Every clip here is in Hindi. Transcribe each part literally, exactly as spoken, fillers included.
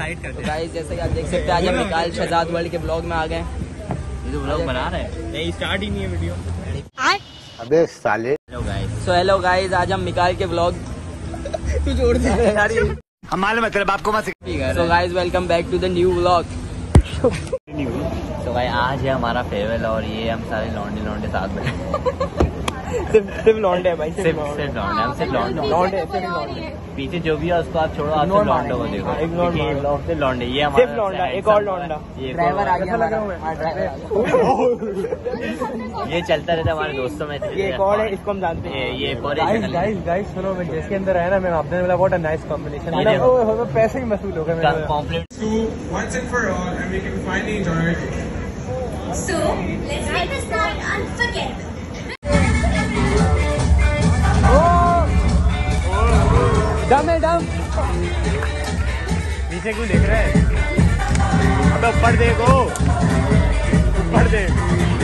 साइड करते हैं। गाइस जैसे कि आप देख सकते हैं आज हम मिकाइल शहजाद वर्ल्ड के ब्लॉग में आ गए। ये तो ब्लॉग बना रहे हैं, नहीं स्टार्ट ही नहीं है वीडियो। अबे साले। Hello guys, so hello guys, आज हम मिकाइल के ब्लॉग तू जोड़ दे यार ये हम मालूम है तेरे बाप को मत। So guys welcome back to the new vlog. तो भाई आज है हमारा फेयरवेल और ये हम सारे लौंडे लौंडे साथ बैठे। सिर्फ सिर्फ लौंडे है भाई, सिर्फ सिर्फ लौंडे, हम सिर्फ लौंडे लौंडे सिर्फ लौंडे। पीछे जो भी है उसको आप छोड़ो, आप सिर्फ लौंडे को देखो। सिर्फ लौंडे, ये हमारा सिर्फ लौंडा, एक और लौंडा। ये ड्राइवर आ गया लगा हुआ है। ये चलता रहता है हमारे दोस्तों में। ये एक और है, इसको हम जानते हैं। ये ये और गाइस गाइस सुनो, मैं जिसके अंदर है ना, मैं आपने बोला व्हाट अ नाइस कॉम्बिनेशन। मैं पैसे ही वसूल हो गए compliment. So once and for all, and we can finally enjoy it. So let's make this night unforgettable. डम है डम। नीचे क्यों देख रहे हैं? अबे ऊपर देखो, ऊपर देख।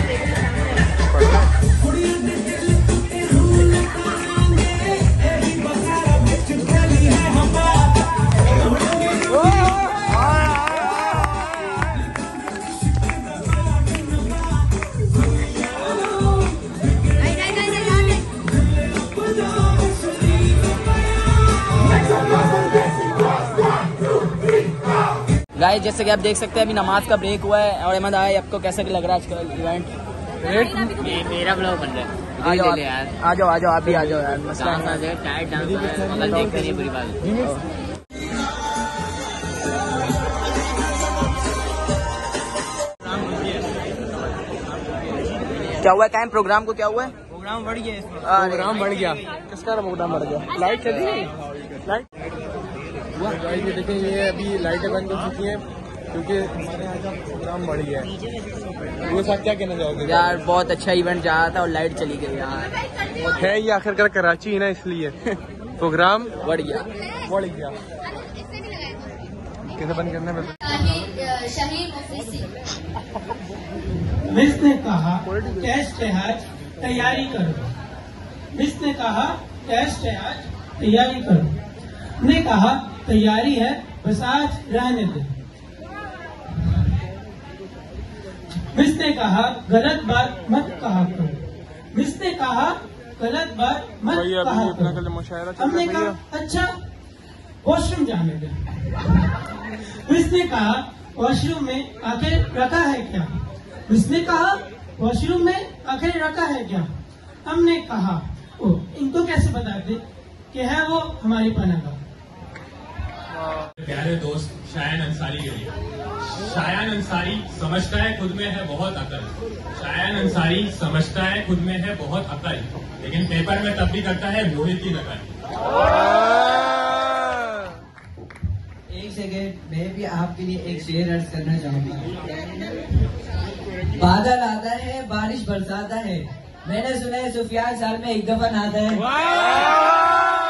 गाइस जैसे कि आप देख सकते हैं अभी नमाज का ब्रेक हुआ है और अहमद आए, आपको कैसा लग रहा है आज का इवेंट? ये मेरा ब्लॉग बन रहा है। आ जाओ यार, आ जाओ आ जाओ आप भी आ जाओ यार। मसला डांस आ जाए, टाइट डांस है, मगर देखते नहीं बुरी बात। क्या हुआ है टाइम प्रोग्राम को? क्या हुआ है? प्रोग्राम बढ़ गया, प्रोग्राम बढ़ गया। किसका प्रोग्राम बढ़ गया? लाइट चली गई। लाइट ये देखें, ये अभी लाइटें बंद हो चुकी हैं क्योंकि हमारे यहाँ का प्रोग्राम बढ़ गया है। वो साथ क्या कहना चाहोगे? यार बहुत अच्छा इवेंट जा रहा था और लाइट चली गई यार। है ये आखिरकार कराची है ना, इसलिए प्रोग्राम बढ़ गया बढ़ गया। कैसे बंद करना है? मिस ने कहा टेस्ट है आज, तैयारी करो। मिस ने कहा टेस्ट है आज, तैयारी करो। ने कहा तैयारी है बस आज रहने दो। मिस ने कहा गलत बात मत कहा करो। मिस ने कहा गलत बात मत कहा करो। हमने कहा अच्छा वॉशरूम जाने दो। मिस ने कहा वॉशरूम में आखिर रखा है क्या? मिस ने कहा वॉशरूम में आखिर रखा है क्या? हमने कहा ओ इनको कैसे बता दे कि है वो हमारी पनाह। प्यारे दोस्त शायान अंसारी के लिए। शायान अंसारी समझता है खुद में है बहुत अकल। शायान अंसारी समझता है खुद में है बहुत अकल, लेकिन पेपर में तब भी करता है मोहित की नकल। एक सेकेंड, मैं भी आपके लिए एक शेर अर्ज करना चाहूंगा। बादल आता है, बारिश बरसाता है, मैंने सुना है सुफियान साल में एक दफा नहाता है।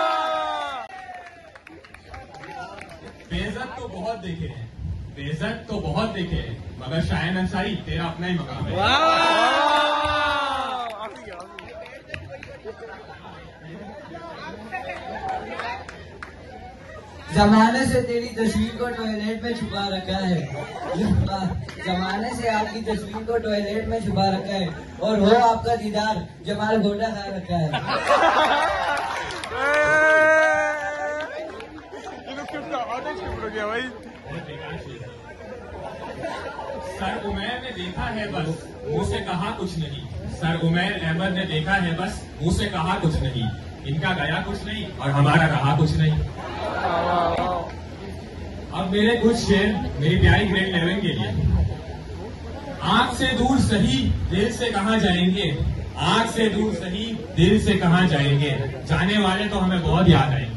बेइज्जत तो बहुत देखे हैं, बेइज्जत तो बहुत देखे हैं, मगर शायान अंसारी तेरा अपना ही मकाम है। जमाने से तेरी तस्वीर को टॉयलेट में छुपा रखा है। जमाने से आपकी तस्वीर को टॉयलेट में छुपा रखा है और वो आपका दीदार जमाल घोटा खा रखा है। सर उमैर ने देखा है बस, मुंह से कहा कुछ नहीं। सर उमैर अहमद ने देखा है बस, मुंह से कहा कुछ नहीं। इनका गया कुछ नहीं और हमारा रहा कुछ नहीं। अब मेरे कुछ शेर मेरी प्यारी ग्रेड इलेवन के लिए। आंख से दूर सही दिल से कहाँ जाएंगे, आंख से दूर सही दिल से कहाँ जाएंगे, जाने वाले तो हमें बहुत याद आएंगे।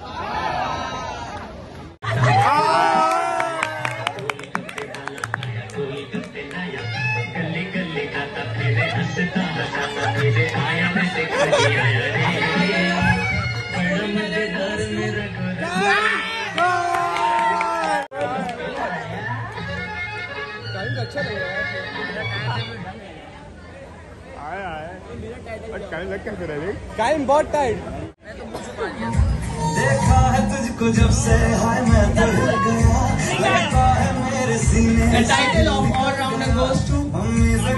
अच्छा लग रहा है। आया आया टाइम लग क्या कर रहा है? टाइम बहुत टाइट। देखा है तुझको तुझको जब से हाय मैं तो हिल गया, लगता है मेरे सीने। The title of All Rounder goes to mummy से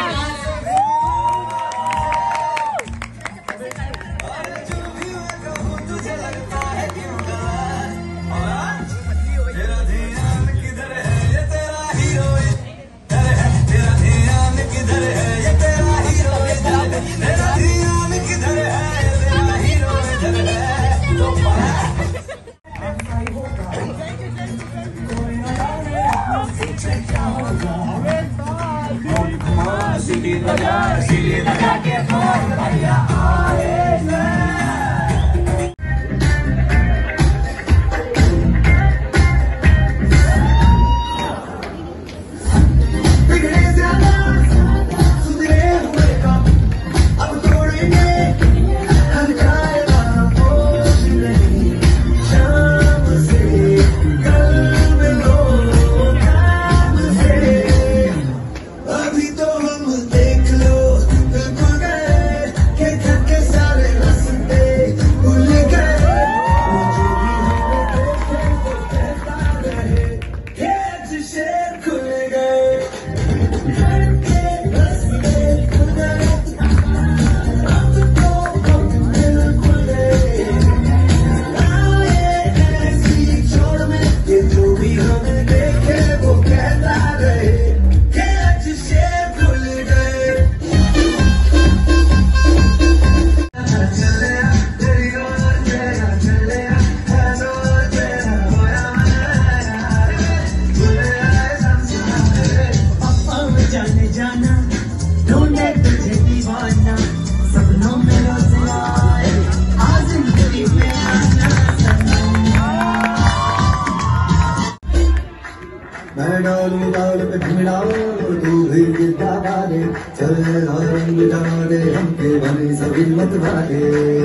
मैं डालू डाल पे ढिमड़ाओ तू भी गिरता बाले चल रंग डाले हमके बने सभी मत भागे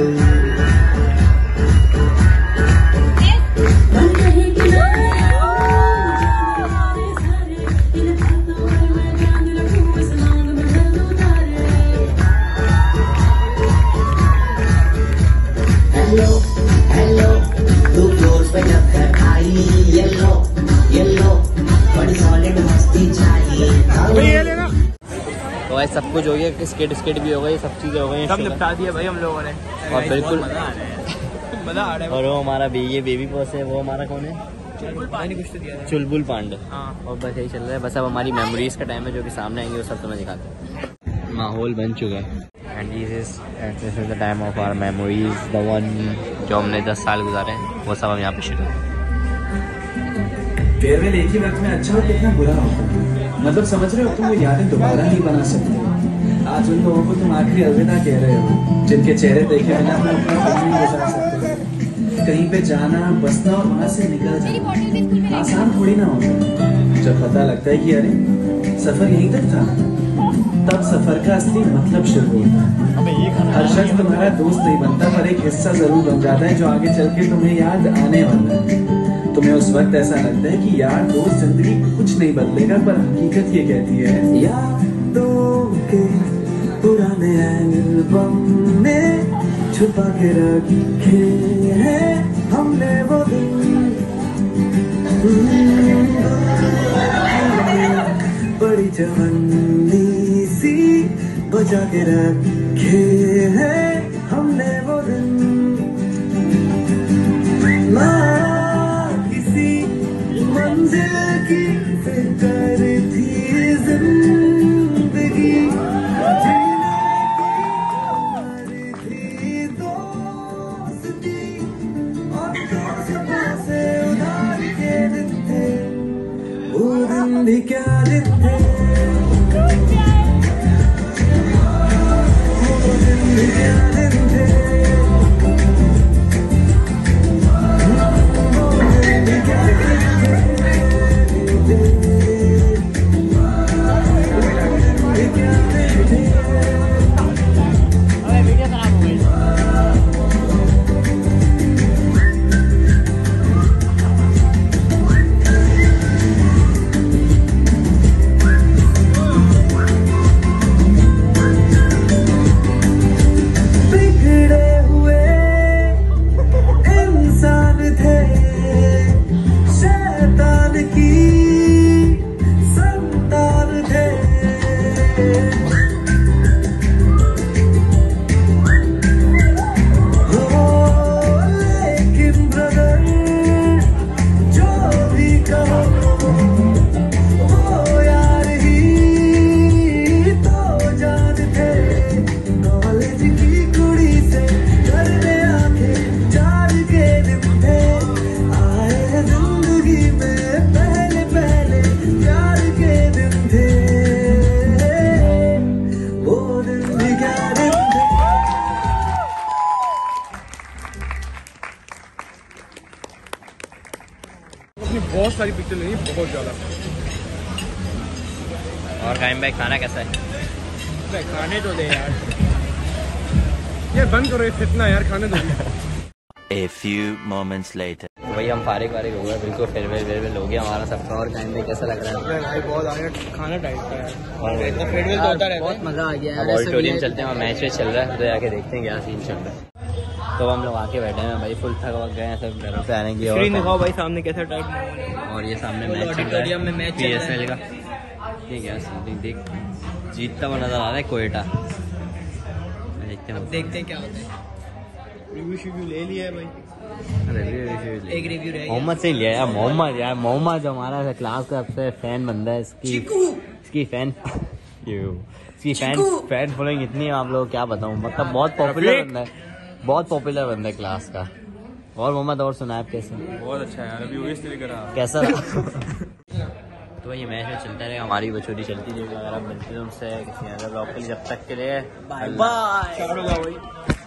हेलो हेलो तू क्लोज पे जब तक आई येलो येलो बड़ी सॉलिड मस्ती चाहिए। तो भाई सब कुछ हो गया, स्केट स्केट भी हो गई, सब चीजें हो गई, सब निपटा दिया भाई हम लोगों ने। और बिल्कुल मजा आ रहा है। और वो हमारा ये बेबी बॉस है, वो हमारा कौन है? चुलबुल पांडे। और बस यही चल रहा है, बस अब हमारी मेमोरीज का टाइम है जो कि सामने आएंगे वो सब तुम्हें दिखाते हैं। माहौल बन चुका है and this is this is the time of our memories, the one जो हमने दस साल गुजारे हैं वो सब हम यहाँ पे शुरू। फेयरवेल एक ही वक्त में अच्छा और कितना बुरा होता है, मतलब समझ रहे हो तुम वो यादें दोबारा नहीं बना सकते। आज उन लोगों को तुम आखिरी अलविदा कह रहे हो जिनके चेहरे देखे बिना अपना अपना नहीं गुजार सकते। कहीं पे जाना, बसना और वहां से निकल जाना आसान थोड़ी ना होता। जब पता लगता है कि अरे सफर यहीं तक था, तब सफर का असली मतलब शुरू होता है। हर शख्स तुम्हारा दोस्त नहीं बनता पर एक हिस्सा जरूर बन जाता है जो आगे चल के तुम्हें याद आने वाला है। तुम्हें उस वक्त ऐसा लगता है कि यार दोस्त जिंदगी कुछ नहीं बदलेगा, पर हकीकत ये कहती है यादों के पुराने एल्बम में छुपा के रखे हैं हमने वो दिन, बड़ी जवानी सी बचा के रखे हैं हमने वो दिन। मंजिल की फिक्र थी जिंदगी, थी दोस्ती और दोस्तों से उधार के दिन थे, वो दिन भी क्या दिन थे, वो दिन भी क्या दिन थे, वो दिन भी क्या दिन थे। बिगड़े हुए इंसान थे बहुत ज़्यादा। और काइम भाई खाना कैसा है? भाई खाने तो दे यार, ये बंद करो ये फितना यार, खाने दो। A few moments later. तो भाई हम फारिग वारिग हो गए, बिल्कुल फेयरवेल वेयरवेल हो गया हमारा सबका। और काइम भाई कैसा लग रहा है? भाई बहुत आगे खाना टाइप का है, और फेयरवेल तो होता रहता है। बहुत मजा आ गया अब ऑडिटोरियम चलते हैं, वहाँ मैच वैच चल रहा है, तो जाके देखते हैं क्या सीन चल रहा है। तो हम लोग आके बैठे हैं भाई, फुल थक वक गए हैं सब घरों से आने की। और दिखाओ भाई सामने कैसा टाइप। और ये सामने मैच ऑडिटोरियम में मैच पी एस एल का। ठीक है समथिंग देख जीतता हुआ नजर आ रहा है कोयटा। देखते हैं देखते हैं क्या होता है। रिव्यू शिव्यू ले लिया है भाई, एक रिव्यू रह मोहम्मद से ही लिया यार। मोहम्मद यार, मोहम्मद हमारा क्लास का सबसे फैन बंदा है। इसकी इसकी फैन इसकी फैन फैन फॉलोइंग इतनी है, आप लोग क्या बताऊं, मतलब बहुत पॉपुलर बंदा है, बहुत पॉपुलर बंदा है क्लास का। और मोहम्मद और सुना आप कैसे? बहुत अच्छा है, अभी वही तरीके रहा कैसा तो ये मैच में चलता रहेगा, हमारी बछोटी चलती रहेगी। अगर आप बनते हैं उनसे किसी अदर ब्लॉग के लिए, जब तक के लिए बाय बाय।